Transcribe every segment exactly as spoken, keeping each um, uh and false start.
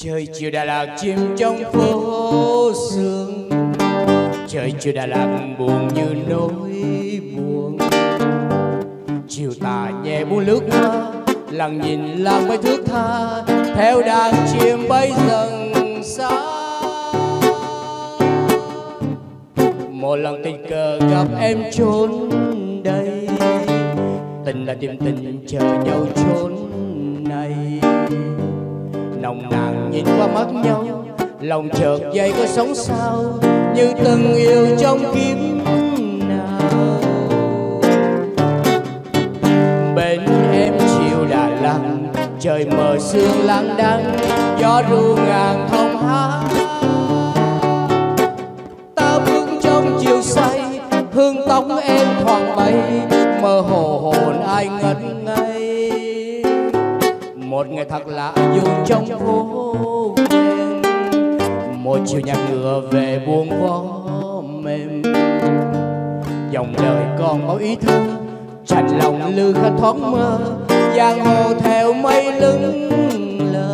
Trời chiều Đà Lạt chim trong phố sương, trời chiều Đà Lạt buồn như nỗi buồn. Chiều tà nhẹ buông lướt qua, lặng nhìn làng bay thước tha, theo đàn chim bay dần xa. Một lần tình cờ gặp em chốn đây, tình là tìm tình chờ nhau chốn này. Nồng nàn nhìn qua mắt nhau, lòng chợt dậy có sống sao, như từng yêu trong kiếp nào. Bên em chiều Đà Lạt, trời mờ sương lắng đắng, gió ru ngàn thông hát. Ta bước trong chiều say, hương tóc em thoảng bay, mơ hồ hồn ai ngất ngây. Một ngày thật lạ dù trong phố quen, một chiều nhạc ngựa về buông vó mềm. Dòng đời còn bao ý thơ, chạnh lòng lư khát thoáng mơ, giang hồ theo mây lững lờ.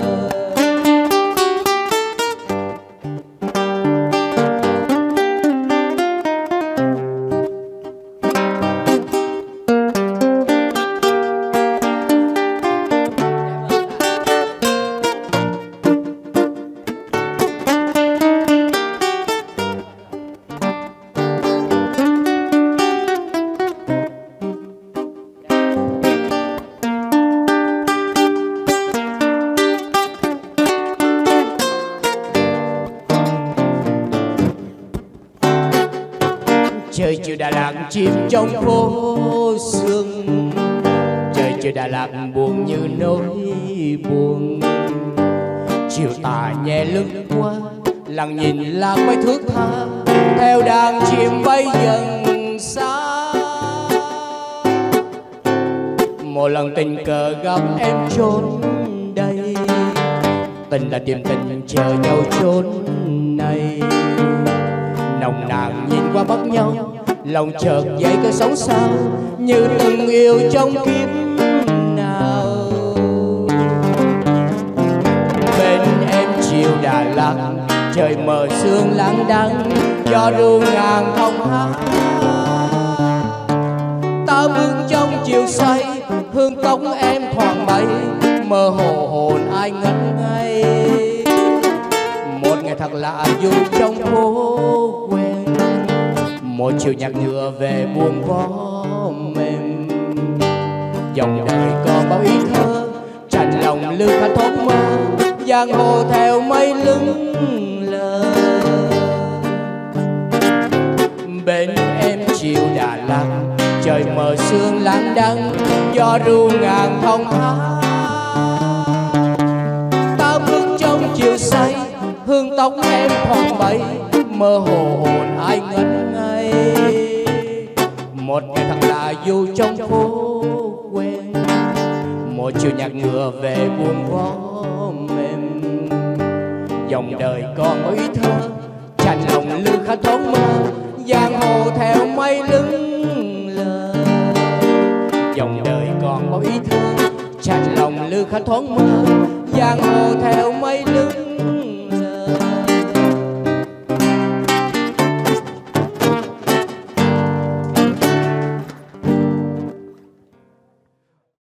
Trời chiều Đà Lạt chim trong phố sương, trời chiều Đà Lạt buồn như nỗi buồn. Chiều tà nhẹ lướt qua, lặng nhìn làng bay thước tha, theo đàn chim bay dần xa. Một lần tình cờ gặp em chốn đây, tình là tìm tình chờ nhau chốn này. Nồng nàn nhìn qua mắt nhau, lòng chợt dậy cái sống sao, như từng yêu trong kiếp nào. Bên em chiều Đà Lạt, trời mờ sương lắng đắng, gió ru ngàn thông hát. Ta bước trong chiều say, hương tóc em thoảng bay, mơ hồ hồn ai ngất ngây. Một ngày thật lạ dù trong phố quen, một chiều nhạc ngựa về buông vó mềm. Dòng đời còn bao ý thơ, chạnh lòng lư khát thoáng mơ, giang hồ theo mây lững lờ. Bên em chiều Đà Lạt, trời mờ sương lắng đắng, gió ru ngàn thông hát. Ta bước trong chiều say, hương tóc em thoảng bay, mơ hồ hồn ai ngất ngây. Một ngày thật lạ dù trong phố quen, một chiều nhạc ngựa về buông vó mềm. Dòng đời còn bao ý thơ, chạnh lòng lư khát thoáng mơ, giang hồ theo mây lững lờ. Dòng đời còn bao ý thơ, chạnh lòng lư khát thoáng mơ, giang hồ theo mây lững